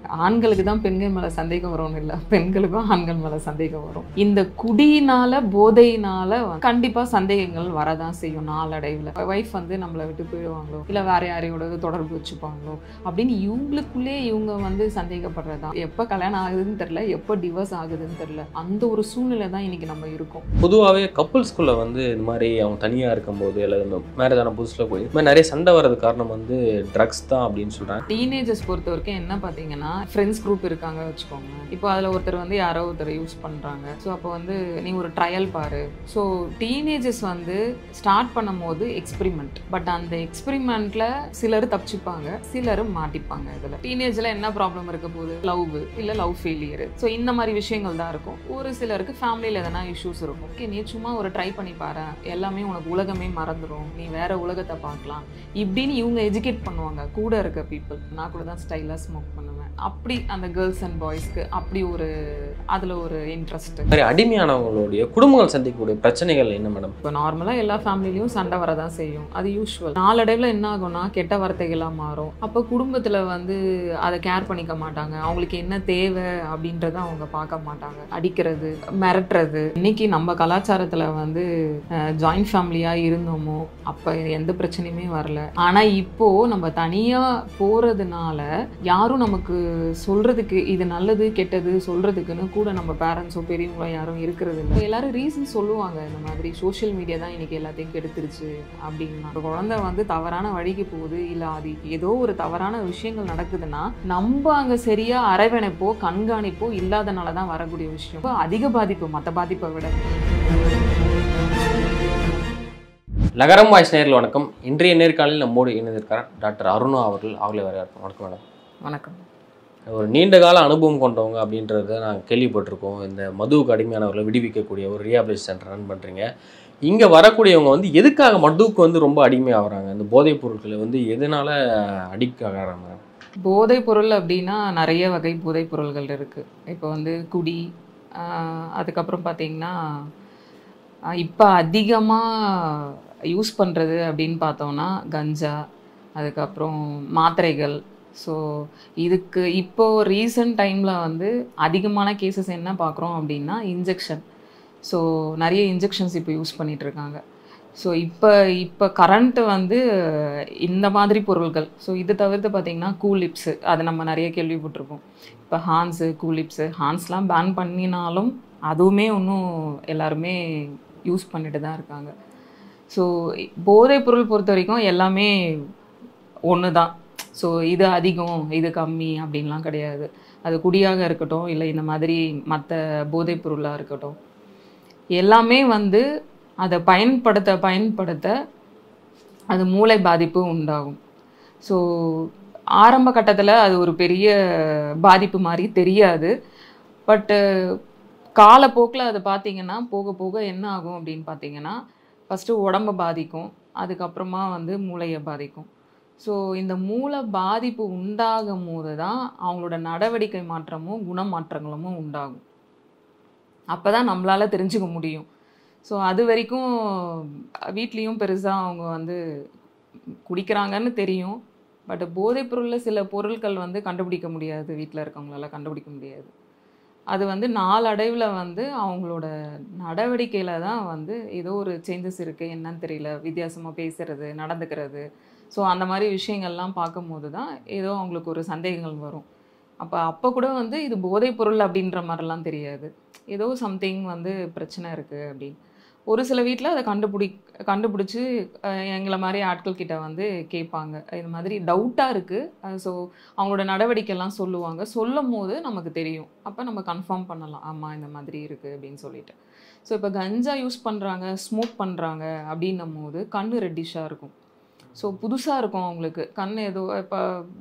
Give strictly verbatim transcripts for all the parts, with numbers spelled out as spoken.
ஆண்களுக்கு தான் பெண்கள் மேலே சந்தேகம் வரும்னு இல்லை, பெண்களுக்கும் ஆண்கள் மேலே சந்தேகம் வரும். இந்த குடியினால போதையினால கண்டிப்பாக சந்தேகங்கள் வரதான் செய்யும் நாளடைவில். ஒய்ஃப் வந்து நம்மளை விட்டு போயிடுவாங்களோ இல்லை வேற யாரையோட தொடர்பு வச்சுப்பாங்களோ அப்படின்னு இவங்களுக்குள்ளே இவங்க வந்து சந்தேகப்படுறதா. எப்போ கல்யாணம் ஆகுதுன்னு தெரில, எப்போ டிவோர்ஸ் ஆகுதுன்னு தெரில, அந்த ஒரு சூழ்நிலை தான் இன்னைக்கு நம்ம இருக்கோம். பொதுவாகவே கப்புள்ஸ்குள்ளே வந்து இந்த மாதிரி அவங்க தனியாக இருக்கும்போது அல்லது மேரேஜ் ஆன புதுசில் போய் இந்த மாதிரி நிறைய சண்டை வர்றது காரணம் வந்து ட்ரக்ஸ் தான் அப்படின்னு சொல்கிறாங்க. டீனேஜர்ஸ் பொறுத்த வரைக்கும் என்ன பார்த்தீங்கன்னா, ஃப்ரெண்ட்ஸ் குரூப் இருக்காங்க வச்சுக்கோங்க. இப்போ அதில் ஒருத்தர் வந்து யாரோ ஒருத்தர் யூஸ் பண்ணுறாங்க. ஸோ அப்போ வந்து நீ ஒரு ட்ரையல் பாரு. ஸோ டீனேஜர்ஸ் வந்து ஸ்டார்ட் பண்ணும் போது எக்ஸ்பிரிமெண்ட், பட் அந்த எக்ஸ்பிரிமெண்ட்ல சிலர் தப்பிச்சுப்பாங்க, சிலர் மாட்டிப்பாங்க. இதில் டீனேஜில் என்ன ப்ராப்ளம் இருக்க போகுது? லவ் இல்லை லவ் ஃபெயிலியர். ஸோ இந்த மாதிரி விஷயங்கள் தான் இருக்கும். ஒரு சிலருக்கு ஃபேமிலியில் எதனா இஷ்யூஸ் இருக்கும். ஓகே, நீ சும்மா ஒரு ட்ரை பண்ணி பாரு, எல்லாமே உனக்கு உலகமே மறந்துடும், நீ வேற உலகத்தை பார்க்கலாம் இப்படின்னு இவங்க எஜுகேட் பண்ணுவாங்க கூட இருக்க பீப்புள். நான் கூட தான் ஸ்டைலாக ஸ்மோக் பண்ணுவேன். அப்படி அந்த கேர்ள்ஸ் அண்ட் பாய்ஸ்க்கு அப்படி ஒரு அதில் ஒரு இன்ட்ரெஸ்ட். சரி, அடிமையானவங்களுடைய குடும்பங்கள் சந்திக்கக்கூடிய பிரச்சனைகள் என்ன மேடம்? இப்போ நார்மலாக எல்லா ஃபேமிலிலையும் சண்டை வரதான் செய்யும், அது யூஸ்வல். நாளடைவில் என்ன ஆகும்னா கெட்ட வார்த்தைகளாக மாறும். அப்போ குடும்பத்தில் வந்து அதை கேர் பண்ணிக்க மாட்டாங்க. அவங்களுக்கு என்ன தேவை அப்படின்றத அவங்க பார்க்க மாட்டாங்க. அடிக்கிறது, மிரட்டுறது. இன்னைக்கு நம்ம கலாச்சாரத்தில் வந்து ஜாயிண்ட் ஃபேமிலியாக இருந்தோமோ அப்போ எந்த பிரச்சனையுமே வரல. ஆனால் இப்போ நம்ம தனியாக போகிறதுனால யாரும் நமக்கு சொல்றதுக்கு இது நல்லது கெட்டது சொல்றதுக்குன்னு கூட நம்ம பேரண்ட்ஸோ பெரியவங்களோ யாரும் இருக்கிறது இல்லை. எல்லாரும் ரீசன் சொல்லுவாங்க, இந்த மாதிரி சோஷியல் மீடியா தான் இன்னைக்கு எல்லாத்தையும் கெடுத்துருச்சு அப்படின்னா. ஒரு குழந்தை வந்து தவறான வழிக்கு போகுது, இல்லை அது ஏதோ ஒரு தவறான விஷயங்கள் நடக்குதுன்னா நம்ம அங்கே சரியா அரவணைப்போ கண்காணிப்போ இல்லாதனால தான் வரக்கூடிய விஷயம். இப்போ அதிக பாதிப்பு மற்ற பாதிப்பை விட. நகரம் வாய்ஸ் நேரில் வணக்கம். இன்றைய நேர்காணலில் நம்மோடு இணைந்திருக்கிறார் டாக்டர் அருணா அவர்கள். அவர்களை வரவேற்கிறோம். வணக்கம் மேடம். வணக்கம். ஒரு நீண்ட கால அனுபவம் கொண்டவங்க அப்படின்றத நாங்கள் கேள்விப்பட்டிருக்கோம். இந்த மதுவுக்கு அடிமையானவர்களை விடுவிக்கக்கூடிய ஒரு ரீஹாபிலிட்டேஷன் சென்டர் ரன் பண்ணுறீங்க. இங்கே வரக்கூடியவங்க வந்து எதுக்காக மதுவுக்கு வந்து ரொம்ப அடிமையாகிறாங்க? இந்த போதைப் பொருட்களை வந்து எதனால் அடிக்ட் ஆகிறாங்க? போதைப் பொருள் அப்படின்னா நிறைய வகை போதைப் பொருள்கள் இருக்குது. இப்போ வந்து குடி, அதுக்கப்புறம் பார்த்திங்கன்னா இப்போ அதிகமாக யூஸ் பண்ணுறது அப்படின்னு பார்த்தோன்னா கஞ்சா, அதுக்கப்புறம் மாத்திரைகள். ஸோ இதுக்கு இப்போது ரீசன்ட் டைமில் வந்து அதிகமான கேசஸ் என்ன பார்க்குறோம் அப்படின்னா இன்ஜெக்ஷன். ஸோ நிறைய இன்ஜெக்ஷன்ஸ் இப்போ யூஸ் பண்ணிகிட்ருக்காங்க. ஸோ இப்போ இப்போ கரண்ட்டு வந்து இந்த மாதிரி பொருள்கள். ஸோ இது தவிர்த்து பார்த்திங்கன்னா கூலிப்ஸு, அது நம்ம நிறைய கேள்விப்பட்டிருப்போம். இப்போ ஹான்ஸு, கூலிப்ஸு, ஹான்ஸ்லாம் பேன் பண்ணினாலும் அதுவுமே இன்னும் எல்லாருமே யூஸ் பண்ணிட்டு தான் இருக்காங்க. ஸோ போதைப் பொருள் பொறுத்த வரைக்கும் எல்லாமே ஒன்று தான். ஸோ இது அதிகம் இது கம்மி அப்படின்லாம் கிடையாது. அது குடியாக இருக்கட்டும் இல்லை இந்த மாதிரி மற்ற போதைப் பொருளாக இருக்கட்டும், எல்லாமே வந்து அதை பயன்படுத்த பயன்படுத்த அது மூளை பாதிப்பு உண்டாகும். ஸோ ஆரம்ப கட்டத்தில் அது ஒரு பெரிய பாதிப்பு மாதிரி தெரியாது. பட்டு காலப்போக்கில் அது பார்த்திங்கன்னா போக போக என்ன ஆகும் அப்படின்னு பார்த்திங்கன்னா, ஃபஸ்ட்டு உடம்பை பாதிக்கும், அதுக்கப்புறமா வந்து மூளையை பாதிக்கும். ஸோ இந்த மூளை பாதிப்பு உண்டாகும் போது தான் அவங்களோட நடவடிக்கை மாற்றமும் குணமாற்றங்களும் உண்டாகும். அப்போ தான் நம்மளால் தெரிஞ்சுக்க முடியும். ஸோ அது வரைக்கும் வீட்லேயும் பெருசாக அவங்க வந்து குடிக்கிறாங்கன்னு தெரியும். பட் போதைப் பொருளில் சில பொருட்கள் வந்து கண்டுபிடிக்க முடியாது, வீட்டில் இருக்கவங்களால கண்டுபிடிக்க முடியாது. அது வந்து நாளடைவில் வந்து அவங்களோட நடவடிக்கையில் தான் வந்து ஏதோ ஒரு சேஞ்சஸ் இருக்குது, என்னன்னு தெரியல, வித்தியாசமாக பேசுகிறது, நடந்துக்கிறது. ஸோ அந்த மாதிரி விஷயங்கள்லாம் பார்க்கும்போது தான் ஏதோ அவங்களுக்கு ஒரு சந்தேகங்கள் வரும். அப்போ அப்போ கூட வந்து இது போதைப் பொருள் அப்படின்ற மாதிரிலாம் தெரியாது, ஏதோ சம்திங் வந்து பிரச்சனை இருக்குது அப்படின்னு. ஒரு சில வீட்டில் அதை கண்டுபிடி கண்டுபிடிச்சி எங்களை மாதிரி ஆட்கள் கிட்ட வந்து கேட்பாங்க, இது மாதிரி டவுட்டாக இருக்குது. ஸோ அவங்களோட நடவடிக்கைலாம் சொல்லுவாங்க. சொல்லும் போது நமக்கு தெரியும், அப்போ நம்ம கன்ஃபார்ம் பண்ணலாம், ஆமாம் இந்த மாதிரி இருக்குது அப்படின்னு சொல்லிட்டு. ஸோ இப்போ கஞ்சா யூஸ் பண்ணுறாங்க, ஸ்மோக் பண்ணுறாங்க அப்படின்னும் போது கண் ரெட்டிஷாக இருக்கும். ஸோ புதுசாக இருக்கும் அவங்களுக்கு கண். ஏதோ இப்போ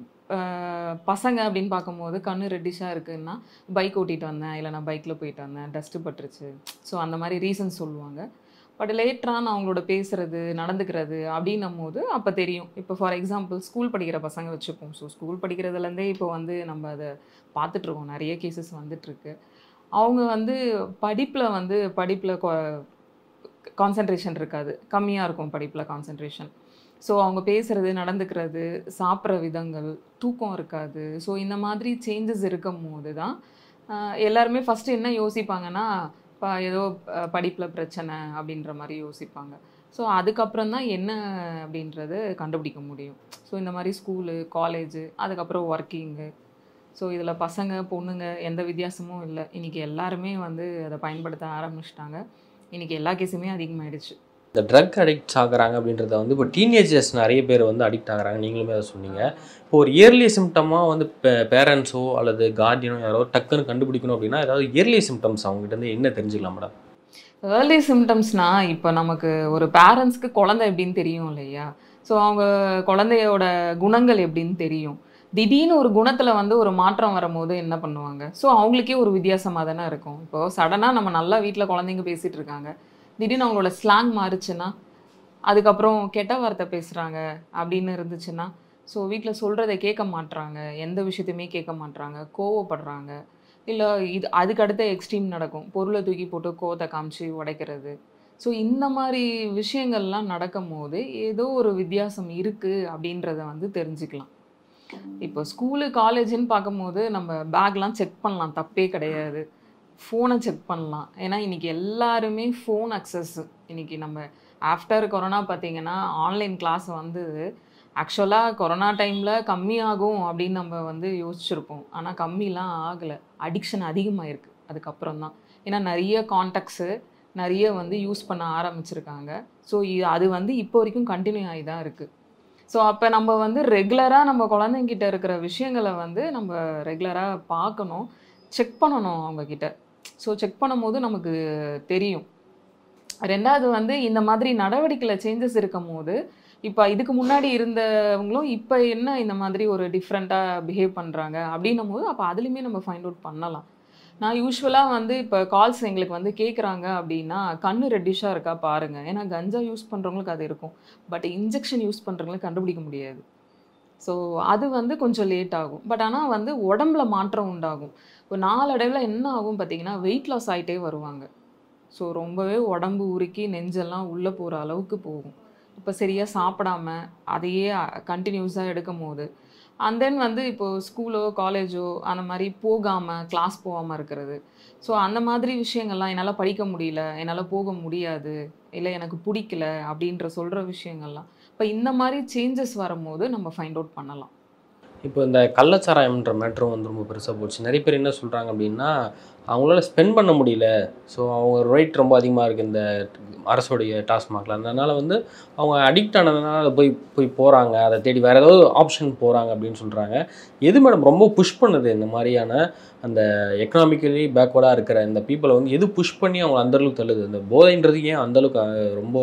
பசங்க அப்படின்னு பார்க்கும்போது கண் ரெட்டிஷாக இருக்குதுன்னா பைக் ஓட்டிகிட்டு வந்தேன், இல்லை நான் பைக்கில் போயிட்டு வந்தேன், டஸ்ட்டு பட்டுருச்சு, ஸோ அந்த மாதிரி ரீசன்ஸ் சொல்லுவாங்க. பட் லேட்டரான அவங்களோட பேசுகிறது நடந்துக்கிறது அப்படின்னும் போது அப்போ தெரியும். இப்போ ஃபார் எக்ஸாம்பிள் ஸ்கூல் படிக்கிற பசங்க வச்சுப்போம். ஸோ ஸ்கூல் படிக்கிறதுலேருந்தே இப்போ வந்து நம்ம அதை பார்த்துட்ருக்கோம், நிறைய கேசஸ் வந்துட்டுருக்கு. அவங்க வந்து படிப்பில் வந்து படிப்பில் கான்சன்ட்ரேஷன் இருக்காது, கம்மியாக இருக்கும் படிப்பில் கான்சன்ட்ரேஷன். ஸோ அவங்க பேசுறது, நடந்துக்கிறது, சாப்பிட்ற விதங்கள், தூக்கம் இருக்காது. ஸோ இந்த மாதிரி சேஞ்சஸ் இருக்கும்போது தான் எல்லாருமே ஃபஸ்ட்டு என்ன யோசிப்பாங்கன்னா, இப்போ ஏதோ படிப்பில் பிரச்சனை அப்படின்ற மாதிரி யோசிப்பாங்க. ஸோ அதுக்கப்புறம் தான் என்ன அப்படின்றது கண்டுபிடிக்க முடியும். ஸோ இந்த மாதிரி ஸ்கூலு, காலேஜு, அதுக்கப்புறம் ஒர்க்கிங்கு. ஸோ இதில் பசங்க, பொண்ணுங்க எந்த வித்தியாசமும் இல்லை. இன்றைக்கி எல்லாருமே வந்து அதை பயன்படுத்த ஆரம்பிச்சிட்டாங்க. இன்றைக்கி எல்லா கேஸுமே அதிகமாகிடுச்சு. இந்த ட்ரக் அடிக்ட்ஸ் ஆகுறாங்க அப்படின்றத வந்து இப்போ டீனேஜர்ஸ் நிறைய பேர் வந்து அடிக்ட் ஆகுறாங்க. நீங்களுமே அதை சொன்னீங்க. இப்போ ஒரு இயர்லி சிம்டமாக வந்து பே பேரண்ட்ஸோ அல்லது கார்டியனோ யாரோ டக்குன்னு கண்டுபிடிக்கணும் அப்படின்னா ஏதாவது இயர்லி சிம்டம்ஸ் அவங்ககிட்ட வந்து என்ன தெரிஞ்சுக்கலாம் மேடம்? ஏர்லி சிம்டம்ஸ்னால் இப்போ நமக்கு ஒரு பேரண்ட்ஸ்க்கு குழந்தை எப்படின்னு தெரியும் இல்லையா? ஸோ அவங்க குழந்தையோட குணங்கள் எப்படின்னு தெரியும். திடீர்னு ஒரு குணத்தில் வந்து ஒரு மாற்றம் வரும்போது என்ன பண்ணுவாங்க? ஸோ அவங்களுக்கே ஒரு வித்தியாசமாக தானே இருக்கும். இப்போது சடனாக நம்ம நல்லா வீட்டில் குழந்தைங்க பேசிகிட்டு இருக்காங்க, திடீர்னு அவங்களோட ஸ்லாங் மாறுச்சுன்னா, அதுக்கப்புறம் கெட்ட வார்த்தை பேசுகிறாங்க அப்படின்னு இருந்துச்சுன்னா, ஸோ வீட்டில் சொல்கிறத கேட்க மாட்றாங்க, எந்த விஷயத்தையுமே கேட்க மாட்றாங்க, கோவப்படுறாங்க, இல்லை இது அதுக்கு அடுத்த எக்ஸ்ட்ரீம் நடக்கும். பொருளை தூக்கி போட்டு கோவத்தை காமிச்சு உடைக்கிறது. ஸோ இந்த மாதிரி விஷயங்கள்லாம் நடக்கும் போது ஏதோ ஒரு வித்தியாசம் இருக்குது அப்படின்றத வந்து தெரிஞ்சுக்கலாம். இப்போ ஸ்கூலு, காலேஜுன்னு பார்க்கும்போது நம்ம பேக்லாம் செக் பண்ணலாம், தப்பே கிடையாது. ஃபோனை செக் பண்ணலாம். ஏன்னா இன்றைக்கி எல்லாருமே ஃபோன் அக்சஸ். இன்றைக்கி நம்ம ஆஃப்டர் கொரோனா பார்த்திங்கன்னா ஆன்லைன் கிளாஸ் வந்து ஆக்சுவலாக கொரோனா டைமில் கம்மியாகும் அப்படின்னு நம்ம வந்து யோசிச்சுருப்போம். ஆனால் கம்மிலாம் ஆகலை, அடிக்ஷன் அதிகமாகிருக்கு அதுக்கப்புறம் தான். ஏன்னா நிறைய கான்டாக்ட்ஸு நிறைய வந்து யூஸ் பண்ண ஆரம்பிச்சிருக்காங்க. ஸோ அது வந்து இப்போ வரைக்கும் கண்டினியூ ஆகி தான் இருக்குது. ஸோ அப்போ நம்ம வந்து ரெகுலராக நம்ம குழந்தைங்கிட்ட இருக்கிற விஷயங்களை வந்து நம்ம ரெகுலராக பார்க்கணும், செக் பண்ணணும் அவங்கக்கிட்ட. ஸோ செக் பண்ணும்போது நமக்கு தெரியும். ரெண்டாவது வந்து இந்த மாதிரி நடவடிக்கையில் சேஞ்சஸ் இருக்கும் போது, இப்போ இதுக்கு முன்னாடி இருந்தவங்களும் இப்போ என்ன இந்த மாதிரி ஒரு டிஃப்ரெண்ட்டாக பிஹேவ் பண்ணுறாங்க அப்படின்னும் போது அப்போ அதுலேயுமே நம்ம ஃபைண்ட் அவுட் பண்ணலாம். நான் யூஸ்வலாக வந்து இப்போ கால்ஸ் எங்களுக்கு வந்து கேட்குறாங்க அப்படின்னா, கண்ணு ரெட்டிஷாக இருக்கா பாருங்கள். ஏன்னா கஞ்சா யூஸ் பண்ணுறவங்களுக்கு அது இருக்கும், பட் இன்ஜெக்ஷன் யூஸ் பண்ணுறவங்களுக்கு கண்டுபிடிக்க முடியாது. ஸோ அது வந்து கொஞ்சம் லேட் ஆகும். பட் ஆனால் வந்து உடம்புல மாற்றம் உண்டாகும். இப்போ நாளடைவில் என்ன ஆகும் பார்த்தீங்கன்னா, வெயிட் லாஸ் ஆகிட்டே வருவாங்க. ஸோ ரொம்பவே உடம்பு உருக்கி நெஞ்செல்லாம் உள்ளே போகிற அளவுக்கு போகும். இப்போ சரியாக சாப்பிடாம அதையே கண்டினியூஸாக எடுக்கும் போது, அண்ட் தென் வந்து இப்போது ஸ்கூலோ காலேஜோ அந்த மாதிரி போகாமல், கிளாஸ் போகாமல் இருக்கிறது. ஸோ அந்த மாதிரி விஷயங்கள்லாம் என்னால் படிக்க முடியல, என்னால் போக முடியாது, இல்லை எனக்கு பிடிக்கல அப்படின்ற சொல்கிற விஷயங்கள்லாம் இப்போ இந்த மாதிரி சேஞ்சஸ் வரும்போது நம்ம ஃபைண்ட் அவுட் பண்ணலாம். இப்போ இந்த கள்ளச்சாராயம்ன்ற மேட்ரும் வந்து ரொம்ப பெருசாக போச்சு. நிறைய பேர் என்ன சொல்கிறாங்க அப்படின்னா, அவங்களால ஸ்பெண்ட் பண்ண முடியல. ஸோ அவங்க ரேட் ரொம்ப அதிகமாக இருக்குது இந்த அரசுடைய டாஸ்மாகில். அதனால் வந்து அவங்க அடிக்ட் ஆனதுனால அதை போய் போய் போகிறாங்க, அதை தேடி வேறு ஏதாவது ஆப்ஷன் போகிறாங்க அப்படின்னு சொல்கிறாங்க. எது மேடம் ரொம்ப புஷ் பண்ணுது இந்த மாதிரியான அந்த எக்கனாமிக்கலி பேக்வர்டாக இருக்கிற இந்த பீப்புளை வந்து எது புஷ் பண்ணி அவங்க அந்தளவுக்கு தள்ளுது? இந்த போதைன்றது ஏன் அந்தளவுக்கு ரொம்ப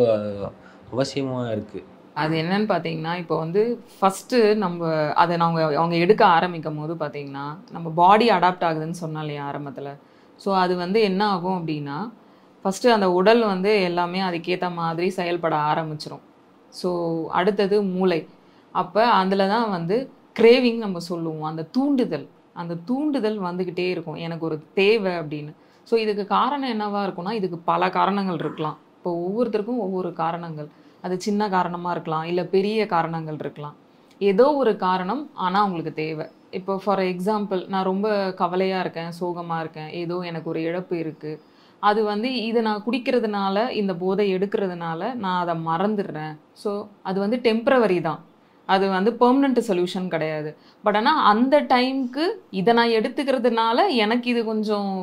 அவசியமாக இருக்குது? அது என்னன்னு பார்த்தீங்கன்னா, இப்போ வந்து ஃபஸ்ட்டு நம்ம அதை நாங்கள் அவங்க எடுக்க ஆரம்பிக்கும் போது பார்த்தீங்கன்னா, நம்ம பாடி அடாப்ட் ஆகுதுன்னு சொன்னோம் இல்லையா ஆரம்பத்தில். ஸோ அது வந்து என்ன ஆகும் அப்படின்னா, ஃபஸ்ட்டு அந்த உடல் வந்து எல்லாமே அதுக்கேற்ற மாதிரி செயல்பட ஆரம்பிச்சிடும். ஸோ அடுத்தது மூளை. அப்போ அதில் தான் வந்து கிரேவிங் நம்ம சொல்லுவோம். அந்த தூண்டுதல் அந்த தூண்டுதல் வந்துக்கிட்டே இருக்கும், எனக்கு ஒரு தேவை அப்படின்னு. ஸோ இதுக்கு காரணம் என்னவாக இருக்கும்னா, இதுக்கு பல காரணங்கள் இருக்கலாம். இப்போ ஒவ்வொருத்தருக்கும் ஒவ்வொரு காரணங்கள். அது சின்ன காரணமாக இருக்கலாம், இல்லை பெரிய காரணங்கள் இருக்கலாம். ஏதோ ஒரு காரணம் ஆனால் அவங்களுக்கு தேவை. இப்போ ஃபார் எக்ஸாம்பிள், நான் ரொம்ப கவலையாக இருக்கேன், சோகமாக இருக்கேன், ஏதோ எனக்கு ஒரு இழப்பு இருக்குது. அது வந்து இதை நான் குடிக்கிறதுனால, இந்த போதை எடுக்கிறதுனால நான் அதை மறந்துடுறேன். ஸோ அது வந்து டெம்ப்ரவரி தான், அது வந்து பெர்மனண்ட் சொல்யூஷன் கிடையாது. பட் ஆனால் அந்த டைமுக்கு இதை நான் எடுத்துக்கிறதுனால எனக்கு இது கொஞ்சம்